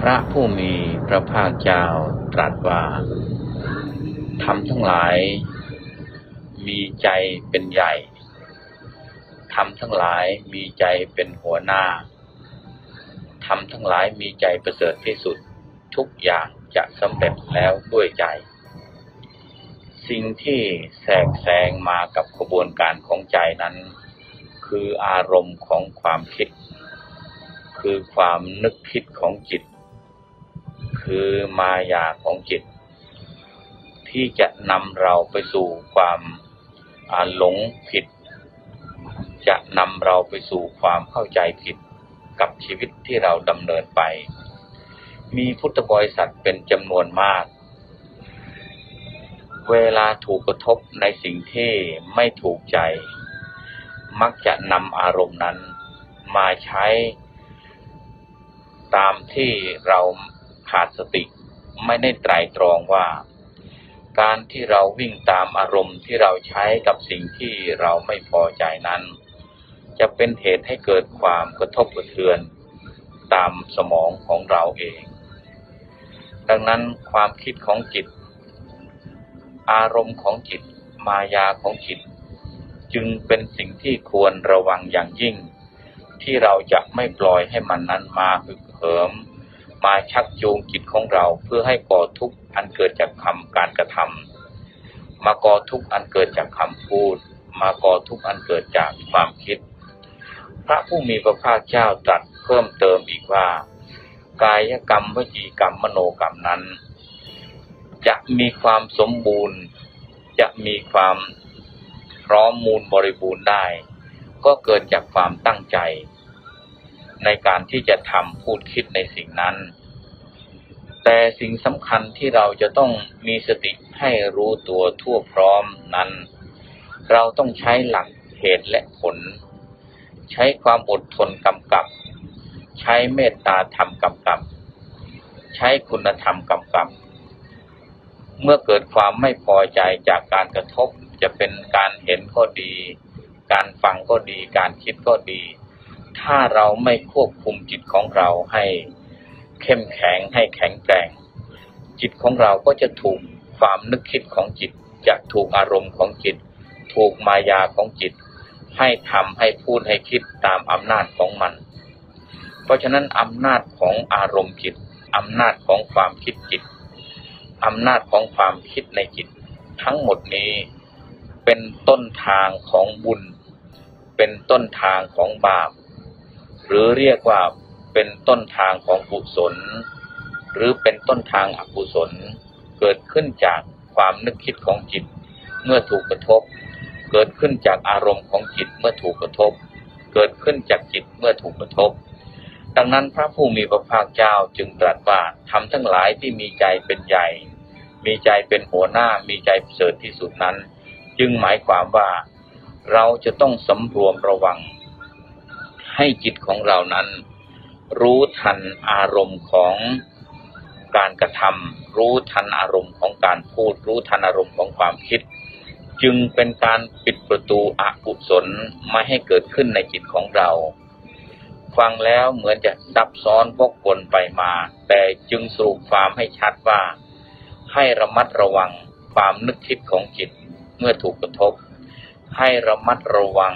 ระผู้มีพระภาคเจ้าตรัสว่าธรรมทั้งหลายมีใจเป็นใหญ่ธรรมทั้งหลายมีใจเป็นหัวหน้าธรรมทั้งหลายมีใจประเสริฐที่สุดทุกอย่างจะสำเร็จแล้วด้วยใจสิ่งที่แทรกแซงมากับกระบวนการของใจนั้นคืออารมณ์ของความคิดคือความนึกคิดของจิตคือมายาของจิตที่จะนำเราไปสู่ความหลงผิดจะนำเราไปสู่ความเข้าใจผิดกับชีวิตที่เราดำเนินไปมีพุทธบริษัทเป็นจำนวนมากเวลาถูกกระทบในสิ่งที่ไม่ถูกใจมักจะนำอารมณ์นั้นมาใช้ตามที่เราขาดสติไม่ได้ไตร่ตรองว่าการที่เราวิ่งตามอารมณ์ที่เราใช้กับสิ่งที่เราไม่พอใจนั้นจะเป็นเหตุให้เกิดความกระทบกระเทือนตามสมองของเราเองดังนั้นความคิดของจิตอารมณ์ของจิตมายาของจิตจึงเป็นสิ่งที่ควรระวังอย่างยิ่งที่เราจะไม่ปล่อยให้มันนั้นมาฮึกเหิมมาชักจูงจิตของเราเพื่อให้ก่อทุกข์อันเกิดจากการกระทำมาก่อทุกข์อันเกิดจากคำพูดมาก่อทุกข์อันเกิดจากความคิดพระผู้มีพระภาคเจ้าตรัสเพิ่มเติมอีกว่ากายกรรมวจีกรรมมโนกรรมนั้นจะมีความสมบูรณ์จะมีความพร้อมมูลบริบูรณ์ได้ก็เกิดจากความตั้งใจในการที่จะทำพูดคิดในสิ่งนั้นแต่สิ่งสำคัญที่เราจะต้องมีสติให้รู้ตัวทั่วพร้อมนั้นเราต้องใช้หลักเหตุและผลใช้ความอดทนกำกับใช้เมตตาธรรมกำกับใช้คุณธรรมกำกับเมื่อเกิดความไม่พอใจจากการกระทบจะเป็นการเห็นก็ดีการฟังก็ดีการคิดก็ดีถ้าเราไม่ควบคุมจิตของเราให้เข้มแข็งให้แข็งแกร่งจิตของเราก็จะถูกความนึกคิดของจิตจะถูกอารมณ์ของจิตถูกมายาของจิตให้ทำให้พูดให้คิดตามอำนาจของมันเพราะฉะนั้นอำนาจของอารมณ์จิตอำนาจของความคิดจิตอำนาจของความคิดในจิตทั้งหมดนี้เป็นต้นทางของบุญเป็นต้นทางของบาปหรือเรียกว่าเป็นต้นทางของกุศลหรือเป็นต้นทางอกุศลเกิดขึ้นจากความนึกคิดของจิตเมื่อถูกกระทบเกิดขึ้นจากอารมณ์ของจิตเมื่อถูกกระทบเกิดขึ้นจากจิตเมื่อถูกกระทบดังนั้นพระผู้มีพระภาคเจ้าจึงตรัสว่าธรรมทั้งหลายที่มีใจเป็นใหญ่มีใจเป็นหัวหน้ามีใจประเสริฐที่สุดนั้นจึงหมายความว่าเราจะต้องสำรวมระวังให้จิตของเรานั้นรู้ทันอารมณ์ของการกระทำรู้ทันอารมณ์ของการพูดรู้ทันอารมณ์ของความคิดจึงเป็นการปิดประตูอกุศลไม่ให้เกิดขึ้นในจิตของเราฟังแล้วเหมือนจะซับซ้อนวกวนไปมาแต่จึงสรุปความให้ชัดว่าให้ระมัดระวังความนึกคิดของจิตเมื่อถูกกระทบให้ระมัดระวัง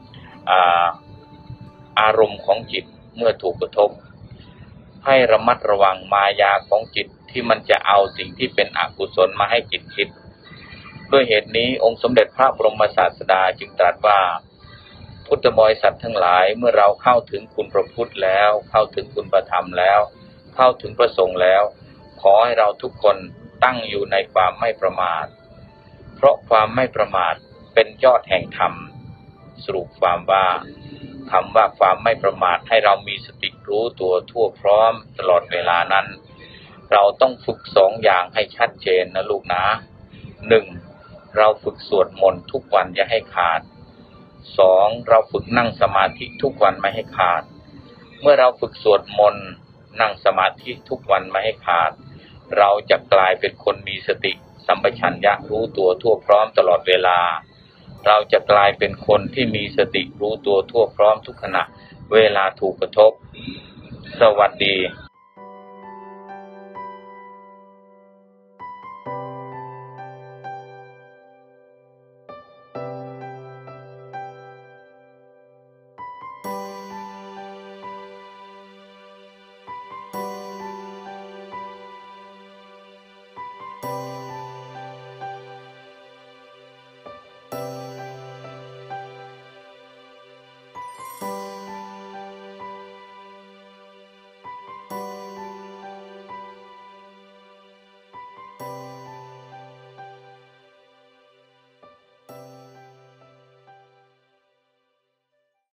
อารมณ์ของจิตเมื่อถูกกระทบให้ระมัดระวังมายาของจิตที่มันจะเอาสิ่งที่เป็นอกุศลมาให้จิตคิดด้วยเหตุนี้องค์สมเด็จพระบรมศาสดาจึงตรัสว่าพุทธบริษัททั้งหลายเมื่อเราเข้าถึงคุณพระพุทธแล้วเข้าถึงคุณพระธรรมแล้วเข้าถึงพระสงฆ์แล้วขอให้เราทุกคนตั้งอยู่ในความไม่ประมาทเพราะความไม่ประมาทเป็นยอดแห่งธรรมสรุปความว่าคำว่าความไม่ประมาทให้เรามีสติรู้ตัวทั่วพร้อมตลอดเวลานั้นเราต้องฝึกสองอย่างให้ชัดเจนนะลูกนะหนึ่งเราฝึกสวดมนต์ทุกวันอย่าให้ขาดสองเราฝึกนั่งสมาธิทุกวันไม่ให้ขาดเมื่อเราฝึกสวดมนต์นั่งสมาธิทุกวันไม่ให้ขาดเราจะกลายเป็นคนมีสติสัมปชัญญะรู้ตัวทั่วพร้อมตลอดเวลาเราจะกลายเป็นคนที่มีสติรู้ตัวทั่วพร้อมทุกขณะเวลาถูกกระทบสวัสดี